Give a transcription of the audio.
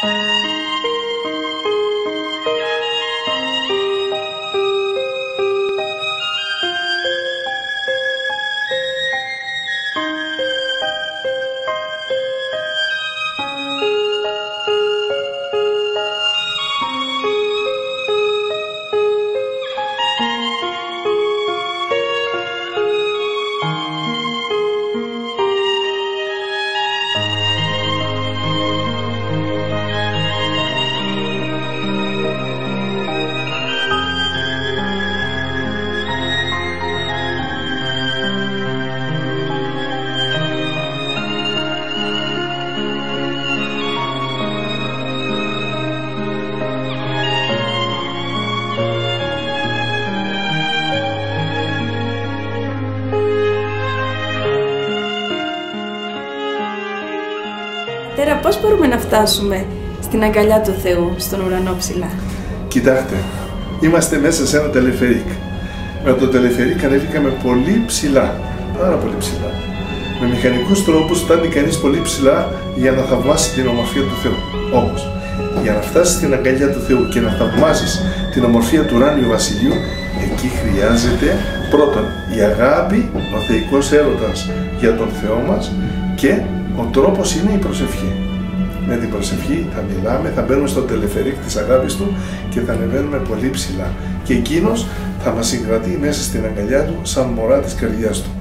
Τέρα, πώς μπορούμε να φτάσουμε στην αγκαλιά του Θεού, στον ουρανό ψηλά? Κοιτάξτε, είμαστε μέσα σε ένα τελεφερίκ. Με το τελεφερίκ ανέβηκαμε πολύ ψηλά, πάρα πολύ ψηλά. Με μηχανικούς τρόπους φτάνει κανείς πολύ ψηλά για να θαυμάσει την ομορφιά του Θεού. Όμως, για να φτάσεις στην αγκαλιά του Θεού και να θαυμάσεις την ομορφιά του ουράνιου βασιλείου, εκεί χρειάζεται πρώτον η αγάπη, ο θεϊκός έρωτας για τον Θεό μας, και ο τρόπος είναι η προσευχή. Με την προσευχή θα μιλάμε, θα μπαίνουμε στο τελεφερίκ της αγάπης του και θα ανεβαίνουμε πολύ ψηλά. Και εκείνος θα μας συγκρατεί μέσα στην αγκαλιά του σαν μωρά της καρδιάς του.